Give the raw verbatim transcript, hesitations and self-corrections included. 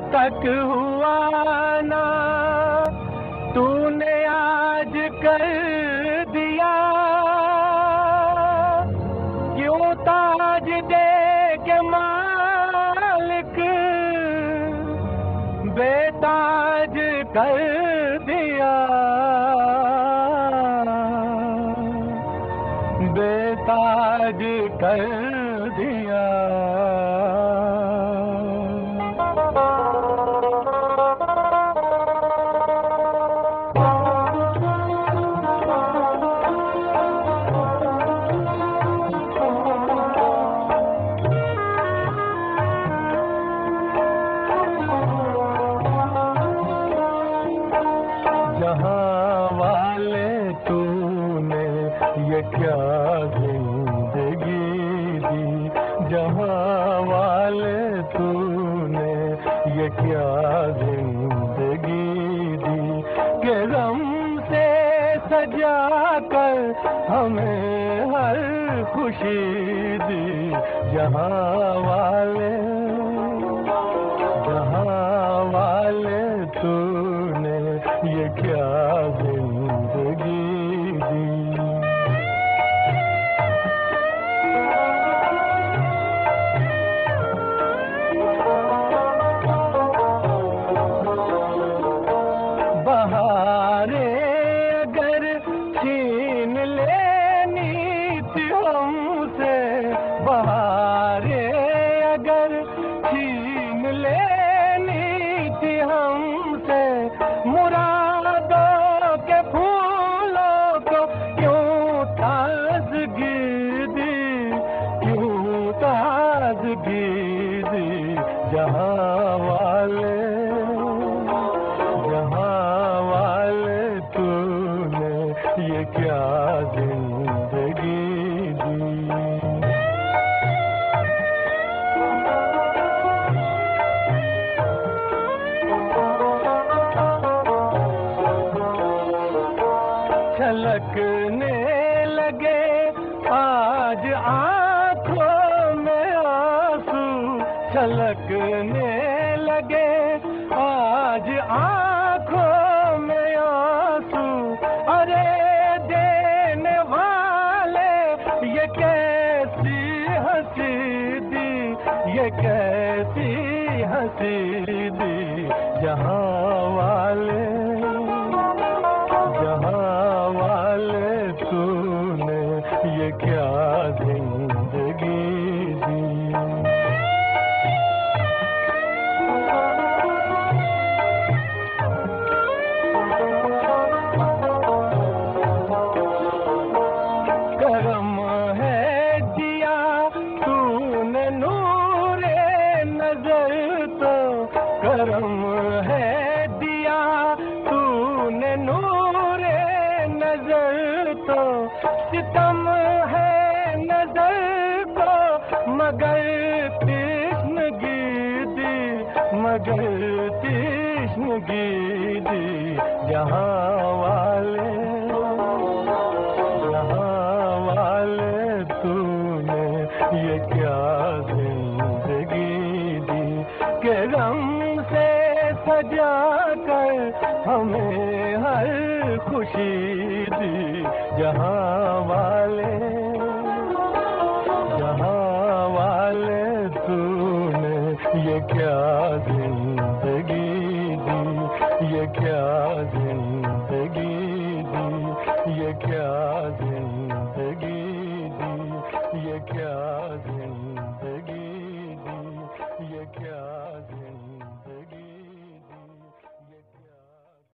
तक हुआ ना तूने आज कर दिया। क्यों ताज दे के मालिक बेताज कर दिया, बेताज कर दिया। जहां वाले तूने ये क्या जिंदगी दी, जहां वाले तूने ये क्या जिंदगी दी, कि गम से सजा कर हमें हर खुशी दी। जहां वाले जहां वाले तूने ये क्या जिंदगी दी। बहारें अगर छीन लेनी थी हमसे, बहारें अगर छीन लेनी थी हमसे, मुरादों के फूलों को क्यों ताज़गी दी, क्यों ताज़गी दी। जहां वाले जहां वाले तूने ये क्या जिंदगी दी। छलकने लगे आज आंखों में आंसू, छलकने लगे आज आंखों में आंसू। अरे देने वाले ये कैसी हंसी दी, ये कैसी हंसी दी। जहां वाले जहां वाले तूने ये क्या जिंदगी दी। करम है दिया तूने नूरे नजर तो, करम है दिया तूने नूरे नजर तो, सितम है नजर को मगर तीक्ष्णगी दी, मगर तीक्ष्णगी दी। जहां वाले जहां वाले तूने ये क्या जिंदगी दी, कि गम से सजा कर हमें हर खुशी दी। जहां वाले जहां वाले तूने ये क्या जिंदगी दी, ये क्या जिंदगी दी, ये क्या जिंदगी